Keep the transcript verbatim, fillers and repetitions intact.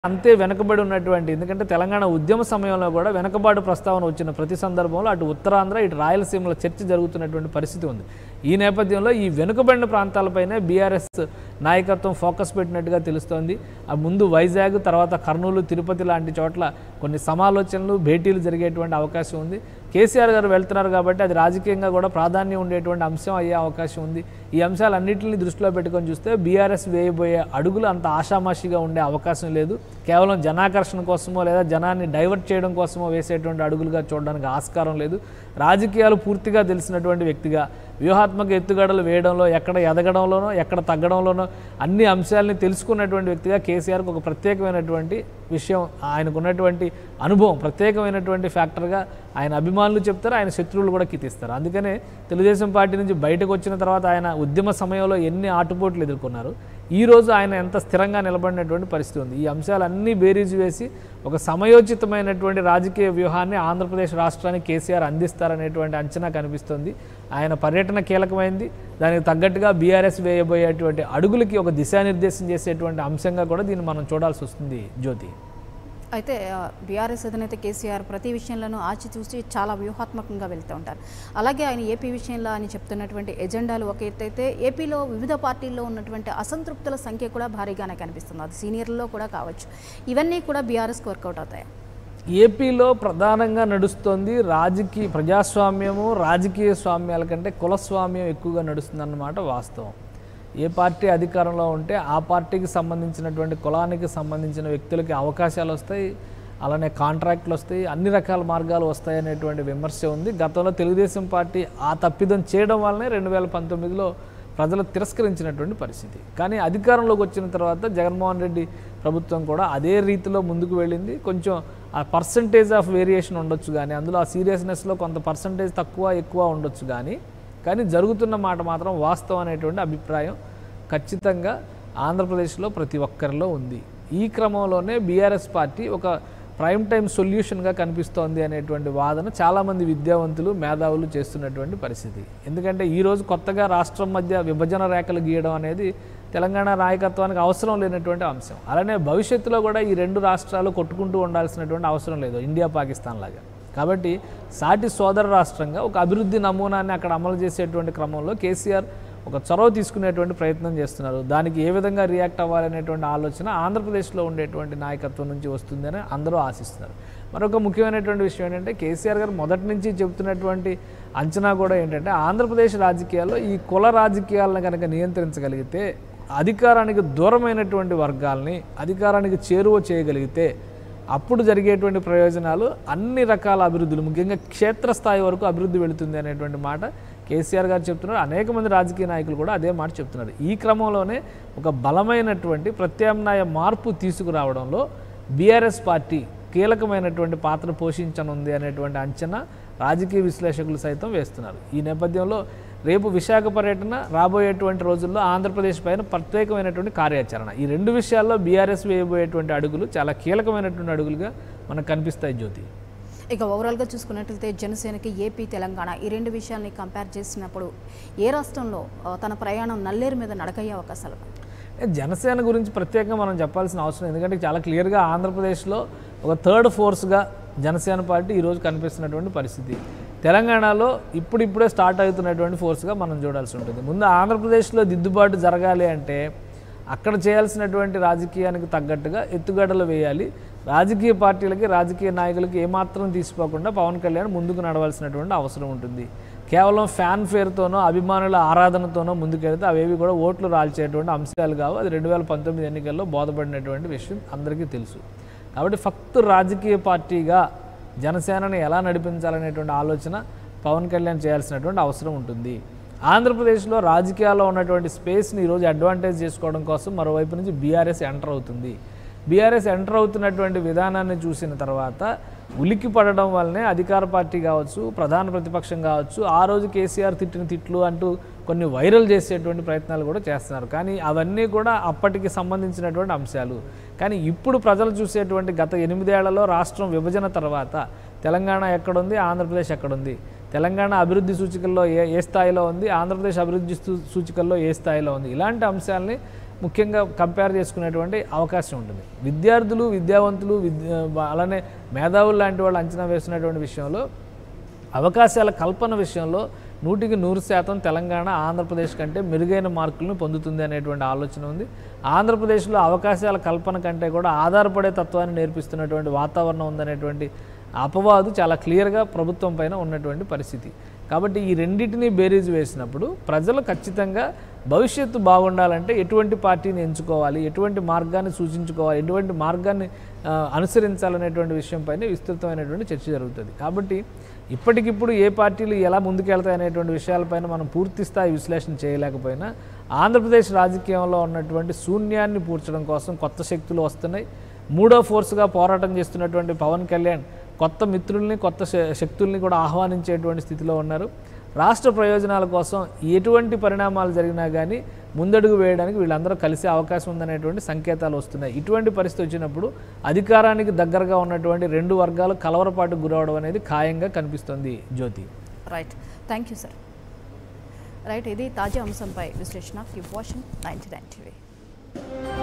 అంతే వెనకబడి ఉన్నటువంటి ఎందుకంటే తెలంగాణ ఉద్యమ సమయంలో కూడా వెనకబాటు ప్రస్తావన వచ్చిన ప్రతి సందర్భంలో అటు ఉత్తరాంధ్ర ఇటు రాయలసీమలో చర్చ జరుగుతున్నటువంటి పరిస్థితి ఉంది. ఈ నేపథ్యంలో ఈ వెనుకబడిన ప్రాంతాలపైనే బీఆర్ఎస్ నాయకత్వం ఫోకస్ పెట్టినట్టుగా తెలుస్తోంది. ఆ ముందు వైజాగ్, తర్వాత కర్నూలు, తిరుపతి లాంటి చోట్ల కొన్ని సమాలోచనలు, భేటీలు జరిగేటువంటి అవకాశం ఉంది. కేసీఆర్ గారు వెళ్తున్నారు కాబట్టి అది రాజకీయంగా కూడా ప్రాధాన్యం ఉండేటువంటి అంశం అయ్యే అవకాశం ఉంది. ఈ అంశాలన్నింటినీ దృష్టిలో పెట్టుకొని చూస్తే బీఆర్ఎస్ వేయబోయే అడుగులు అంత ఆషామాషిగా ఉండే అవకాశం లేదు. కేవలం జనాకర్షణ కోసమో లేదా జనాన్ని డైవర్ట్ చేయడం కోసమో వేసేటువంటి అడుగులుగా చూడడానికి ఆస్కారం లేదు. రాజకీయాలు పూర్తిగా తెలిసినటువంటి వ్యక్తిగా వ్యూహాత్మక ఎత్తుగడలు వేయడంలో, ఎక్కడ ఎదగడంలోనో ఎక్కడ తగ్గడంలోనో అన్ని అంశాలని తెలుసుకున్నటువంటి వ్యక్తిగా కేసీఆర్కి ఒక ప్రత్యేకమైనటువంటి విషయం, ఆయనకున్నటువంటి అనుభవం ప్రత్యేకమైనటువంటి ఫ్యాక్టర్గా ఆయన అభిమానులు చెప్తారు, ఆయన శత్రువులు కూడా కీర్తిస్తారు. అందుకనే తెలుగుదేశం పార్టీ నుంచి బయటకు వచ్చిన తర్వాత ఆయన ఉద్యమ సమయంలో ఎన్ని ఆటుపోట్లు ఎదుర్కొన్నారు, ఈరోజు ఆయన ఎంత స్థిరంగా నిలబడినటువంటి పరిస్థితి ఉంది. ఈ అంశాలన్నీ బేరీజు వేసి ఒక సమయోచితమైనటువంటి రాజకీయ వ్యూహాన్ని ఆంధ్రప్రదేశ్ రాష్ట్రానికి కేసీఆర్ అందిస్తారనేటువంటి అంచనా కనిపిస్తుంది. ఆయన పర్యటన కీలకమైంది. దానికి తగ్గట్టుగా బీఆర్ఎస్ వేయబోయేటువంటి అడుగులకి ఒక దిశానిర్దేశం చేసేటువంటి అంశంగా కూడా దీన్ని మనం చూడాల్సి వస్తుంది. జ్యోతి, అయితే బీఆర్ఎస్ అధినేత కేసీఆర్ ప్రతి విషయంలోనూ ఆచితూచి చాలా వ్యూహాత్మకంగా వెళ్తూ ఉంటారు. అలాగే ఆయన ఏపీ విషయంలో అని చెప్తున్నటువంటి ఎజెండాలు ఒక ఎత్తు అయితే, ఏపీలో వివిధ పార్టీల్లో ఉన్నటువంటి అసంతృప్తుల సంఖ్య కూడా భారీగానే కనిపిస్తుంది. అది సీనియర్లో కూడా కావచ్చు. ఇవన్నీ కూడా బీఆర్ఎస్కి వర్కౌట్ అవుతాయి. ఏపీలో ప్రధానంగా నడుస్తోంది రాజకీయ ప్రజాస్వామ్యము, రాజకీయ స్వామ్యాల కంటే కులస్వామ్యం ఎక్కువగా నడుస్తుందన్నమాట వాస్తవం. ఏ పార్టీ అధికారంలో ఉంటే ఆ పార్టీకి సంబంధించినటువంటి కులానికి సంబంధించిన వ్యక్తులకి అవకాశాలు వస్తాయి, అలానే కాంట్రాక్ట్లు వస్తాయి, అన్ని రకాల మార్గాలు వస్తాయి అనేటువంటి విమర్శ ఉంది. గతంలో తెలుగుదేశం పార్టీ ఆ తప్పిదం చేయడం వల్లనే రెండు వేల పంతొమ్మిదిలో ప్రజలు తిరస్కరించినటువంటి పరిస్థితి. కానీ అధికారంలోకి వచ్చిన తర్వాత జగన్మోహన్ రెడ్డి ప్రభుత్వం కూడా అదే రీతిలో ముందుకు వెళ్ళింది. కొంచెం ఆ పర్సంటేజ్ ఆఫ్ వేరియేషన్ ఉండొచ్చు, కానీ అందులో ఆ సీరియస్నెస్లో కొంత పర్సంటేజ్ తక్కువ ఎక్కువ ఉండొచ్చు, కానీ కానీ జరుగుతున్న మాట మాత్రం వాస్తవం అనేటువంటి అభిప్రాయం ఖచ్చితంగా ఆంధ్రప్రదేశ్లో ప్రతి ఒక్కరిలో ఉంది. ఈ క్రమంలోనే బీఆర్ఎస్ పార్టీ ఒక ప్రైమ్ టైం సొల్యూషన్గా కనిపిస్తోంది అనేటువంటి వాదన చాలామంది విద్యావంతులు, మేధావులు చేస్తున్నటువంటి పరిస్థితి. ఎందుకంటే ఈరోజు కొత్తగా రాష్ట్రం మధ్య విభజన రేఖలు గీయడం అనేది తెలంగాణ నాయకత్వానికి అవసరం లేనటువంటి అంశం. అలానే భవిష్యత్తులో కూడా ఈ రెండు రాష్ట్రాలు కొట్టుకుంటూ ఉండాల్సినటువంటి అవసరం లేదు, ఇండియా పాకిస్తాన్ లాగా. కాబట్టి సాటి సోదర రాష్ట్రంగా ఒక అభివృద్ధి నమూనాన్ని అక్కడ అమలు చేసేటువంటి క్రమంలో కేసీఆర్ ఒక చొరవ తీసుకునేటువంటి ప్రయత్నం చేస్తున్నారు. దానికి ఏ విధంగా రియాక్ట్ అవ్వాలనేటువంటి ఆలోచన ఆంధ్రప్రదేశ్లో ఉండేటువంటి నాయకత్వం నుంచి వస్తుందని అందరూ ఆశిస్తున్నారు. మరొక ముఖ్యమైనటువంటి విషయం ఏంటంటే, కేసీఆర్ గారు మొదటి నుంచి చెబుతున్నటువంటి అంచనా కూడా ఏంటంటే, ఆంధ్రప్రదేశ్ రాజకీయాల్లో ఈ కుల రాజకీయాలను కనుక నియంత్రించగలిగితే, అధికారానికి దూరమైనటువంటి వర్గాల్ని అధికారానికి చేరువ చేయగలిగితే అప్పుడు జరిగేటువంటి ప్రయోజనాలు అన్ని రకాల అభివృద్ధులు, ముఖ్యంగా క్షేత్రస్థాయి వరకు అభివృద్ధి వెళుతుంది అనేటువంటి మాట కేసీఆర్ గారు చెప్తున్నారు. అనేక మంది రాజకీయ నాయకులు కూడా అదే మాట చెప్తున్నారు. ఈ క్రమంలోనే ఒక బలమైనటువంటి ప్రత్యామ్నాయ మార్పు తీసుకురావడంలో బీఆర్ఎస్ పార్టీ కీలకమైనటువంటి పాత్ర పోషించనుంది అనేటువంటి అంచనా రాజకీయ విశ్లేషకులు సైతం వేస్తున్నారు. ఈ నేపథ్యంలో రేపు విశాఖ పర్యటన, రాబోయేటువంటి రోజుల్లో ఆంధ్రప్రదేశ్ పైన ప్రత్యేకమైనటువంటి కార్యాచరణ, ఈ రెండు విషయాల్లో బీఆర్ఎస్ వేయబోయేటువంటి అడుగులు చాలా కీలకమైనటువంటి అడుగులుగా మనకు కనిపిస్తాయి. జ్యోతి, ఇక ఓవరాల్గా చూసుకున్నట్లయితే జనసేనకి ఏపీ, తెలంగాణ ఈ రెండు విషయాల్ని కంపేర్ చేసినప్పుడు ఏ రాష్ట్రంలో తన ప్రయాణం నల్లేరు మీద నడకయ్యే అవకాశాలు? జనసేన గురించి ప్రత్యేకంగా మనం చెప్పాల్సిన అవసరం, ఎందుకంటే చాలా క్లియర్గా ఆంధ్రప్రదేశ్లో ఒక థర్డ్ ఫోర్స్గా జనసేన పార్టీ ఈరోజు కనిపిస్తున్నటువంటి పరిస్థితి. తెలంగాణలో ఇప్పుడిప్పుడే స్టార్ట్ అవుతున్నటువంటి ఫోర్స్గా మనం చూడాల్సి ఉంటుంది. ముందు ఆంధ్రప్రదేశ్లో దిద్దుబాటు జరగాలి అంటే అక్కడ చేయాల్సినటువంటి రాజకీయానికి తగ్గట్టుగా ఎత్తుగడలు వేయాలి. రాజకీయ పార్టీలకి, రాజకీయ నాయకులకి ఏమాత్రం తీసిపోకుండా పవన్ కళ్యాణ్ ముందుకు నడవాల్సినటువంటి అవసరం ఉంటుంది. కేవలం ఫ్యాన్ ఫేర్తోనో అభిమానుల ఆరాధనతోనో ముందుకెళ్తే అవేవి కూడా ఓట్లు రాల్చేటువంటి అంశాలు కావు. అది రెండు వేల పంతొమ్మిది ఎన్నికల్లో బోధపడినటువంటి విషయం అందరికీ తెలుసు. కాబట్టి ఫక్తు రాజకీయ పార్టీగా జనసేనని ఎలా నడిపించాలనేటువంటి ఆలోచన పవన్ కళ్యాణ్ చేయాల్సినటువంటి అవసరం ఉంటుంది. ఆంధ్రప్రదేశ్లో రాజకీయాల్లో ఉన్నటువంటి స్పేస్ని ఈరోజు అడ్వాంటేజ్ చేసుకోవడం కోసం మరోవైపు నుంచి బీఆర్ఎస్ ఎంటర్ అవుతుంది. బీఆర్ఎస్ ఎంటర్ అవుతున్నటువంటి విధానాన్ని చూసిన తర్వాత ఉలిక్కి పడడం వల్లనే అధికార పార్టీ కావచ్చు, ప్రధాన ప్రతిపక్షం కావచ్చు, ఆ రోజు కేసీఆర్ తిట్టిన తిట్లు అంటూ కొన్ని వైరల్ చేసేటువంటి ప్రయత్నాలు కూడా చేస్తున్నారు. కానీ అవన్నీ కూడా అప్పటికి సంబంధించినటువంటి అంశాలు. కానీ ఇప్పుడు ప్రజలు చూసేటువంటి గత ఎనిమిదేళ్లలో రాష్ట్రం విభజన తర్వాత తెలంగాణ ఎక్కడుంది, ఆంధ్రప్రదేశ్ ఎక్కడుంది, తెలంగాణ అభివృద్ధి సూచికల్లో ఏ ఏ స్థాయిలో ఉంది, ఆంధ్రప్రదేశ్ అభివృద్ధి సూచికల్లో ఏ స్థాయిలో ఉంది, ఇలాంటి అంశాలని ముఖ్యంగా కంపేర్ చేసుకునేటువంటి అవకాశం ఉంటుంది. విద్యార్థులు విద్యావంతులు విద్య అలానే మేధావులు లాంటి వాళ్ళు అంచనా వేస్తున్నటువంటి విషయంలో అవకాశాల కల్పన విషయంలో నూటికి నూరు శాతం తెలంగాణ ఆంధ్రప్రదేశ్ కంటే మెరుగైన మార్కులను పొందుతుంది అనేటువంటి ఆలోచన ఉంది. ఆంధ్రప్రదేశ్లో అవకాశాల కల్పన కంటే కూడా ఆధారపడే తత్వాన్ని నేర్పిస్తున్నటువంటి వాతావరణం ఉందనేటువంటి అపవాదు చాలా క్లియర్గా ప్రభుత్వం పైన ఉన్నటువంటి పరిస్థితి. కాబట్టి ఈ రెండింటినీ బేరీజ్ వేసినప్పుడు ప్రజలు ఖచ్చితంగా భవిష్యత్తు బాగుండాలంటే ఎటువంటి పార్టీని ఎంచుకోవాలి, ఎటువంటి మార్గాన్ని సూచించుకోవాలి, ఎటువంటి మార్గాన్ని అనుసరించాలనేటువంటి విషయంపైన విస్తృతమైనటువంటి చర్చ జరుగుతుంది. కాబట్టి ఇప్పటికిప్పుడు ఏ పార్టీలు ఎలా ముందుకెళ్తాయనేటువంటి విషయాలపైన మనం పూర్తి స్థాయి విశ్లేషణ చేయలేకపోయినా ఆంధ్రప్రదేశ్ రాజకీయంలో ఉన్నటువంటి శూన్యాన్ని పూడ్చడం కోసం కొత్త శక్తులు వస్తున్నాయి. మూడో ఫోర్స్గా పోరాటం చేస్తున్నటువంటి పవన్ కళ్యాణ్ కొత్త మిత్రుల్ని కొత్త శక్తుల్ని కూడా ఆహ్వానించేటువంటి స్థితిలో ఉన్నారు. రాష్ట్ర ప్రయోజనాల కోసం ఎటువంటి పరిణామాలు జరిగినా కానీ ముందడుగు వేయడానికి వీళ్ళందరూ కలిసే అవకాశం ఉందనేటువంటి సంకేతాలు వస్తున్నాయి. ఇటువంటి పరిస్థితి వచ్చినప్పుడు అధికారానికి దగ్గరగా ఉన్నటువంటి రెండు వర్గాలు కలవరపాటుకు గురవడం అనేది ఖాయంగా కనిపిస్తుంది. Jyothi. Right, thank you sir. Right, ఇది తాజా అంశంపై విశ్లేషణ. Keep watching ninety nine TV.